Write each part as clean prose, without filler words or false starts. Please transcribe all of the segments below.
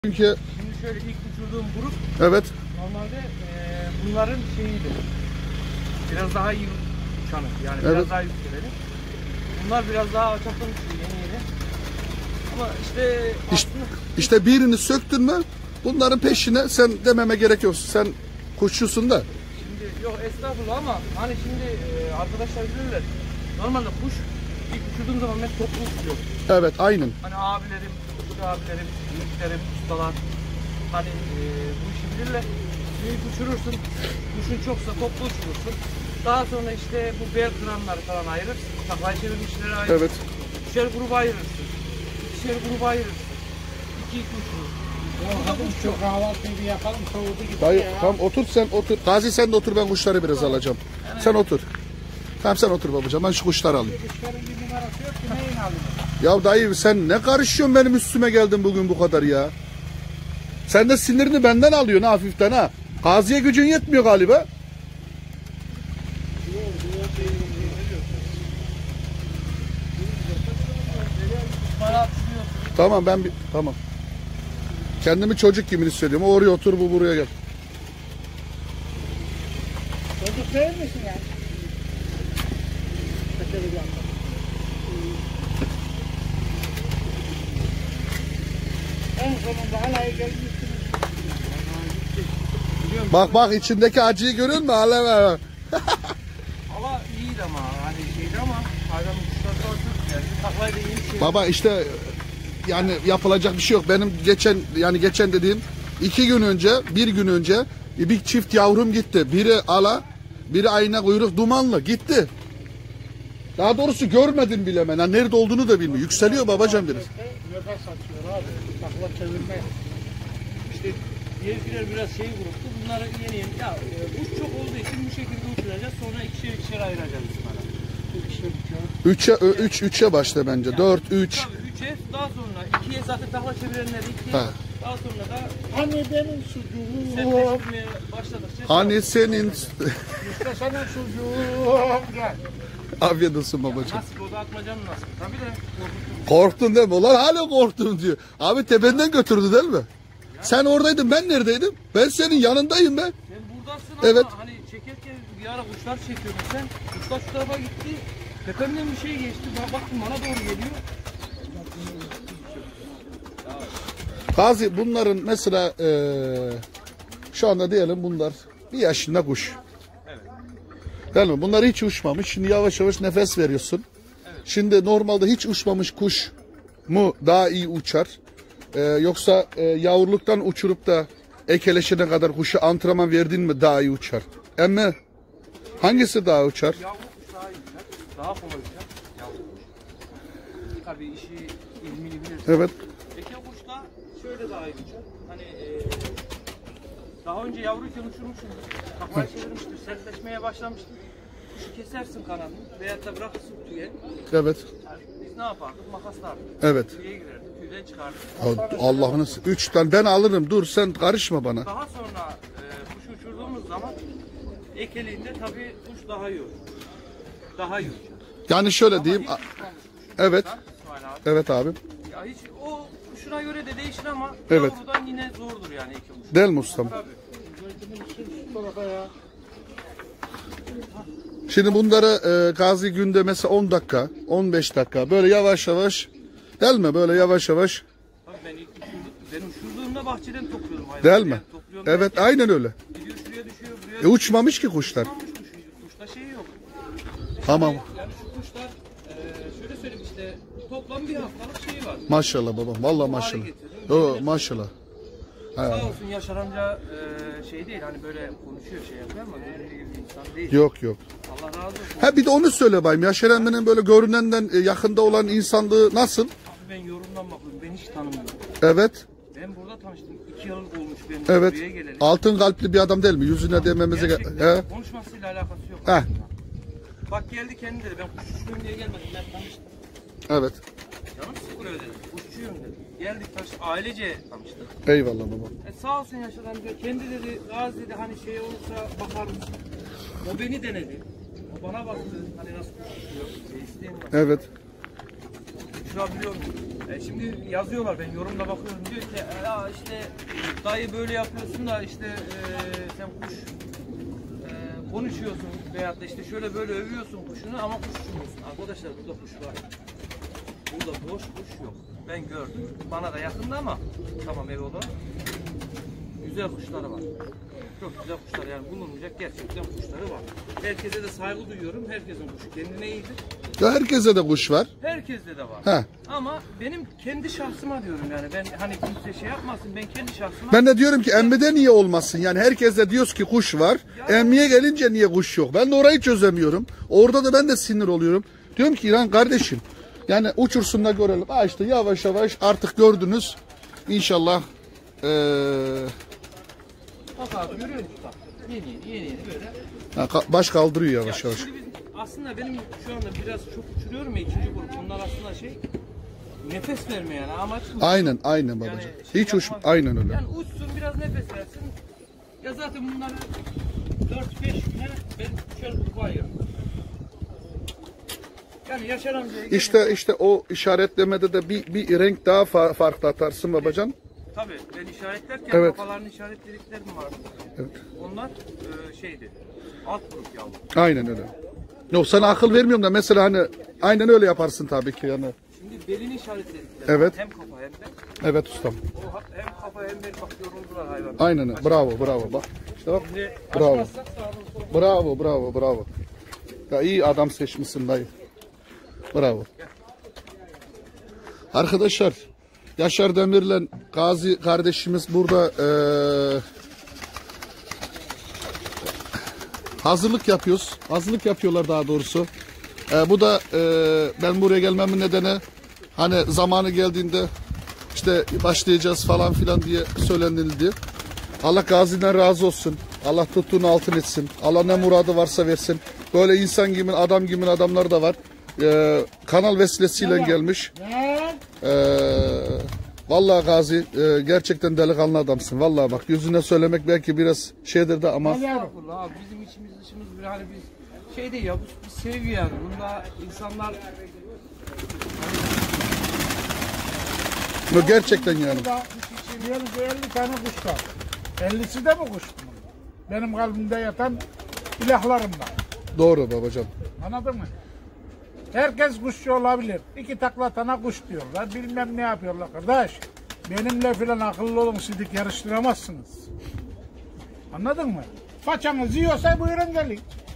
Çünkü Şimdi şöyle ilk uçurduğum grup evet. normalde bunların şeyiydi. Biraz daha iyi uçanı. Yani Evet. biraz daha yükseleri. Bunlar biraz daha alçaktan uçuyor yeni. Ama işte İşte birini söktün mü bunların peşine sen dememe gerek yok. Sen kuşçusun da. şimdi yok estağfurullah ama hani şimdi arkadaşlar bilirler. Normalde kuş ilk uçurduğum zaman ben toplu uçuyor. Evet, aynen. Hani abilerim, kuşçu abilerim, büyüklerim, ustalar hani bu işi bilirler. Büyük uçurursun, kuşun çoksa toplu uçurursun. Daha sonra işte bu bel kıranları falan ayırırsın. Taklayı çevirmişleri ayırırsın. Evet. Üçer gruba ayırırsın. İkişer gruba ayırırsın. İki uçurursun. Hadi çok kahvaltıyı bir yapalım, soğudu gitti Dayı, ya. tamam otur sen otur. Gazi sen de otur, ben kuşları biraz alacağım. Sen otur. Tamam sen otur babacığım, ben şu kuşları alayım. Kuşların bir numarası yok ki neyin alayım? Ya dayı sen ne karışıyorsun benim üstüme geldin bugün bu kadar ya. Sen de sinirini benden alıyorsun hafiften ha. Gazi'ye gücün yetmiyor galiba. Tamam tamam. Kendimi çocuk gibi hissediyorum. O oraya otur, bu buraya gel. Çocuk değil misin ya? En sonunda halayı gelmişsiniz. Bak içindeki acıyı görüyor musun? Hala Hava iyiydi ama hani şeydi ama hayvanın kuşları da çok geldi. Taklayı da iyi bir şey. Baba işte yani yapılacak bir şey yok. Benim geçen dediğim 2 gün önce, 1 gün önce bir çift yavrum gitti. Biri ala, biri ayna kuyruk dumanlı gitti. Daha doğrusu görmedim bile ben. Yani nerede olduğunu da bilmiyor. Yükseliyor babacan biraz. Nefes atıyor abi. Takla çevirme. İşte diğerkiler biraz şey gruptu. Bunları yeni ya kuş çok olduğu için bu şekilde uçuracağız. Sonra ikişer ayıracağız bunlara. Üçe 3'e başla bence. 4 3. Tabii 3'e daha sonra 2'ye zaten takla çevirenleri 2'ye Ha. daha sonra da Hani benim sucuğum. sertleştirmeye başladıkça Hani senin İşte senin sucuğum. Gel. afiyet olsun babacığım. nasip o da atmacanın nasip. Tabii de korkutucu. Korktun değil mi? Ulan hala korktum diyor. Abi tependen götürdü değil mi? Sen oradaydın, ben neredeydim? Ben senin yanındayım ben. Sen buradasın Evet. ama hani çekerken bir ara kuşlar çekiyordun sen. Kuşlar şu tarafa gitti. Tepemden bir şey geçti. Ben baktım bana doğru geliyor. Gazi bunların mesela şu anda diyelim bunlar 1 yaşında kuş. Evet. Değil mi? Bunlar hiç uçmamış. Şimdi yavaş yavaş nefes veriyorsun. Evet. Şimdi normalde hiç uçmamış kuş mu daha iyi uçar? Yoksa yavruluktan uçurup da ekeleşene kadar kuşu antrenman verdin mi daha iyi uçar? Ama hangisi daha uçar? Yavru kuş daha iyi uçar. Daha kolay uçar. Yavru kuş. Tabii işi ilmini bilirsin. Evet. Eke kuş da şöyle daha iyi uçar. Hani daha önce yavruyken uçurmuşum. Kafayı çevirmiştir. Sertleşmeye başlamıştır. Kuşu kesersin kanadını. Veyahut da bırakırsın tüye. Evet. Yani biz ne yapardık? Makaslardık. Evet. Tüye girerdik. Tüyden çıkardık. Allah'ını 3 tane ben alırım. Dur sen karışma bana. Daha sonra kuşu uçurduğumuz zaman ekeliğinde tabii kuş daha iyi olur. Daha iyi uçar. Yani şöyle Ama diyeyim. hiç uçmamış kuş Evet. uçursan, İsmail abi. Evet abi. Ya hiç o kuşuna göre de değişir ama Evet. yavrudan yine zordur yani eke kuş. Değil mi ustam? Tabii. Şu tarafa ya. Şimdi bunları Gazi günde mesela 10 dakika, 15 dakika böyle yavaş yavaş değil mi? Böyle yavaş yavaş Tabii ben uçurduğumda bahçeden topluyorum. değil mi? Topluyorum Evet derken aynen öyle. gidiyor şuraya düşüyor buraya. Uçmamış ki kuşlar. Uçmamış kuş. Kuşta şey yok. Tamam. Yani şu kuşlar şöyle söyleyeyim işte toplam bir haftalık şeyi var. Maşallah babam. Vallahi maşallah. Maşallah. Sağ olsun Yaşar amca şey değil hani böyle konuşuyor şey yapıyor ama böyle bir insan değil. Yok yok. Allah razı olsun. Ha bir de onu söyle bayım. Yaşar emmenin böyle görünenden yakında olan insanlığı nasıl? Abi ben yorumdan bakıyorum ben hiç tanımıyorum. Evet. Ben burada tanıştım 2 yıl olmuş ben Evet. buraya geleli. Altın kalpli bir adam değil mi? Yüzüne dememize Gerçekten konuşmasıyla alakası yok. He. Bak geldi kendi dedi ben kuşçuyum diye gelmedim ben tanıştım. Evet. Canım sıfır öyle dedi. Kuşçuyum dedi. Geldik ailece tanıştık. Eyvallah baba. Sağ olsun Yaşar amca kendi dedi Gazi dedi hani şey olursa bakar mısın? O beni denedi. O bana baktı hani nasıl kuşçuyor. Şey isteyen var. Evet. Uçurabiliyor muyum? Şimdi yazıyorlar, ben yorumda bakıyorum, diyor ki ya işte dayı böyle yapıyorsun da işte sen kuş konuşuyorsun veyahut da işte şöyle böyle övüyorsun kuşunu ama kuş uçurmuyorsun. Arkadaşlar burada kuş var. Burada boş kuş yok. Ben gördüm. Bana da yakında ama tamam eyvallah. Güzel kuşları var. Çok güzel kuşlar, yani bulunmayacak gerçekten kuşları var. Herkese de saygı duyuyorum. Herkesin kuşu kendine iyidir. Ya herkese de kuş var. Herkeste de var. He. Ama benim kendi şahsıma diyorum, yani ben hani kimse şey yapmasın, ben kendi şahsıma. Ben de diyorum ki emmide niye olmasın? Yani herkeste diyoruz ki kuş var. Emmiye gelince niye kuş yok? Ben de orayı çözemiyorum. Orada da ben de sinir oluyorum. Diyorum ki İran kardeşim, yani uçursun da görelim. Ha işte yavaş yavaş artık gördünüz. İnşallah Bak abi görüyor musun? Bak. Yeni böyle. baş kaldırıyor yavaş Ya yavaş. şimdi aslında benim şu anda biraz çok uçuruyorum ya, ikinci grup. Bunlar aslında şey, nefes verme yani, amaç uçsun. Aynen babacığım. Yani şey Hiç uç, yapmak- aynen öyle. Yani uçsun, biraz nefes versin. Ya zaten bunları 4-5 güne ben şöyle koyuyorum. Yani Yaşar amcaya İşte o işaretlemede de bir renk daha farklı atarsın babacan. tabii ben işaretlerken Evet. kafalarını işaretlediklerim vardı. Evet. Onlar şeydi, alt grup yavru. Aynen öyle. Yok sana akıl vermiyorum da mesela hani aynen öyle yaparsın tabii ki yani. Şimdi belini işaretlediklerim. Evet. Hem kafa hem de. Evet ustam. O hem kafa hem bel, bak yoruldular hayvan. Aynen öyle. Bravo bak. İşte bak. Şimdi Bravo. açmazsak sağdan sola. Bravo. Ya iyi adam seçmişsin dayı. Bravo. Arkadaşlar Yaşar Demir'le Gazi kardeşimiz burada hazırlık yapıyoruz. Hazırlık yapıyorlar daha doğrusu. Bu da ben buraya gelmemin nedeni hani zamanı geldiğinde işte başlayacağız falan filan diye söylenildi. Allah Gazi'den razı olsun. Allah tuttuğunu altın etsin. Allah ne muradı varsa versin. Böyle insan gibi, adam gibi adamlar da var. Kanal vesilesiyle gelmiş. Vallahi Gazi gerçekten delikanlı adamsın. Vallahi bak yüzüne söylemek belki biraz şeydir de ama Estağfurullah abi, bizim içimiz dışımız bir, hani biz şey değil ya, bu bir sevgi yani. Bunda insanlar gerçekten yani. Burada 50 tane kuş var. 50'si de mi kuş? Benim kalbimde yatan ilahlarımdan. Doğru babacan. Anladın mı? Herkes kuşçu olabilir. 2 takla atana kuş diyorlar. Bilmem ne yapıyorlar kardeş. Benimle filan akıllı olun, sidik yarıştıramazsınız. Anladın mı? Façanız yiyorsa buyurun gelin.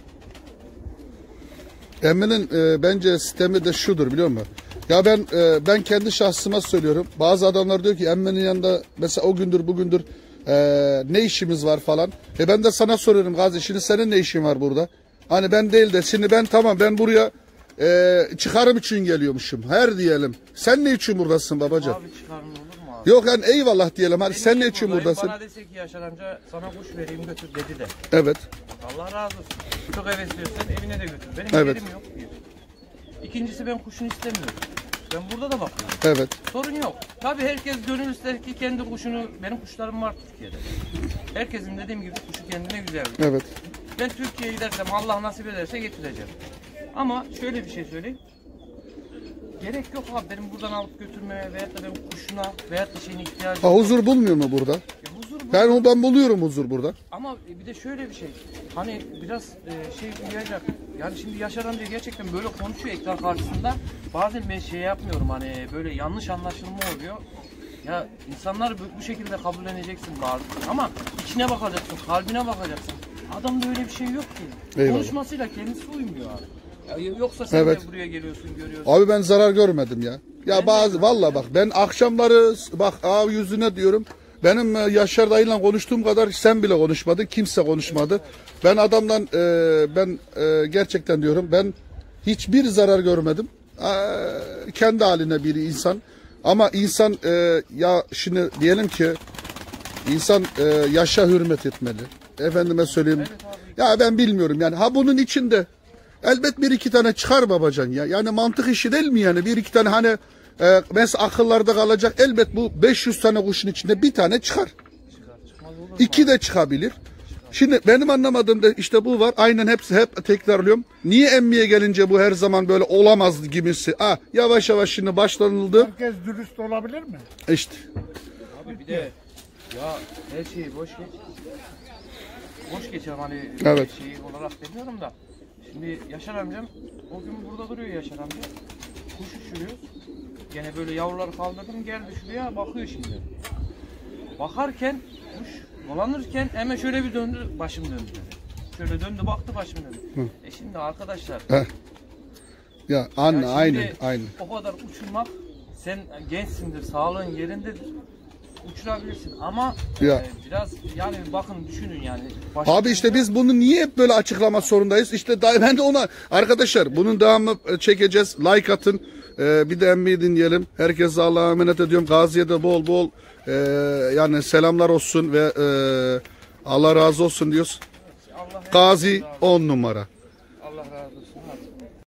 Emmi'nin bence sistemi de şudur biliyor musun? Ya ben kendi şahsıma söylüyorum. Bazı adamlar diyor ki Emmi'nin yanında mesela o gündür bugündür ne işimiz var falan. Ben de sana soruyorum Gazi, şimdi senin ne işin var burada? Hani ben değil de şimdi ben buraya çıkarım için geliyormuşum. Her diyelim. Sen ne için buradasın babacığım? abi çıkarın olur mu abi? Yok yani eyvallah diyelim. Hadi Ben sen niye ne için buradayım? buradasın? Bana dese ki Yaşar amca sana kuş vereyim götür dedi de. Evet. Allah razı olsun. Çok hevesliyorsan evine de götür. Benim Evet. yerim yok diyor. İkincisi ben kuşunu istemiyorum. Ben burada da bakıyorum. Evet. Sorun yok. Tabii herkes gönül ister ki kendi kuşunu, benim kuşlarım var Türkiye'de. Herkesin dediğim gibi kuşu kendine güzel. Evet. Ben Türkiye'ye gidersem Allah nasip ederse getireceğim. Ama şöyle bir şey söyleyeyim. Gerek yok abi benim buradan alıp götürmeye veyahut da benim kuşuna veyahut da şeyine ihtiyacım Ha, yok. huzur bulmuyor mu burada? Huzur bu. Ben buluyorum huzur burada. Ama bir de şöyle bir şey. Hani biraz şey uyuyacak. Yani şimdi Yaşar amca gerçekten böyle konuşuyor ekran karşısında. Bazen ben şey yapmıyorum, hani böyle yanlış anlaşılma oluyor. Ya insanlar bu şekilde kabulleneceksin bazı. Ama içine bakacaksın, kalbine bakacaksın. Adamda öyle bir şey yok ki. Eyvallah. Konuşmasıyla kendisi uymuyor abi. Ya yoksa sen Evet. de buraya geliyorsun, görüyorsun. Abi ben zarar görmedim ya. Ya bazı vallahi bak ben akşamları bak abi yüzüne diyorum. Benim Yaşar dayıyla konuştuğum kadar sen bile konuşmadın. Kimse konuşmadı. Ben adamdan gerçekten diyorum ben hiçbir zarar görmedim. Kendi haline bir insan. Ama insan ya şimdi diyelim ki insan yaşa hürmet etmeli. Efendime söyleyeyim. Evet abi. Ya ben bilmiyorum yani. Ha bunun içinde elbet bir iki tane çıkar babacan ya. Yani mantık işi değil mi yani? Bir iki tane hani mesela akıllarda kalacak. Elbet bu 500 tane kuşun içinde bir tane çıkar. Çıkmaz olur mu? İki de çıkabilir. Şimdi benim anlamadığım da işte bu var. Aynen hep tekrarlıyorum. Niye emmiye gelince bu her zaman böyle olamaz gibisi? Yavaş yavaş şimdi başlanıldı. Herkes dürüst olabilir mi? İşte. Abi bir de ya her şeyi boş geç. Boş geçelim hani Evet. şey olarak demiyorum da. Şimdi Yaşar amcam o gün burada duruyor Yaşar amca. Kuş uçuruyor. Gene böyle yavruları kaldırdım geldi şuraya bakıyor şimdi. Bakarken kuş dolanırken hemen şöyle bir döndü başım döndü. Şöyle döndü baktı başım döndü. Şimdi arkadaşlar. Ya anne ya şimdi aynen. O kadar uçurmak sen gençsindir sağlığın yerindedir. Uçurabilirsin ama Ya. biraz yani bakın düşünün yani. Abi işte biz bunu niye hep böyle açıklamak zorundayız? İşte ben de ona arkadaşlar bunun devamı çekeceğiz. Like atın. Bir de emmiyi dinleyelim. Herkese Allah'a emanet ediyorum. Gazi'ye de bol bol yani selamlar olsun ve Allah razı olsun diyoruz. Allah Gazi 10 numara.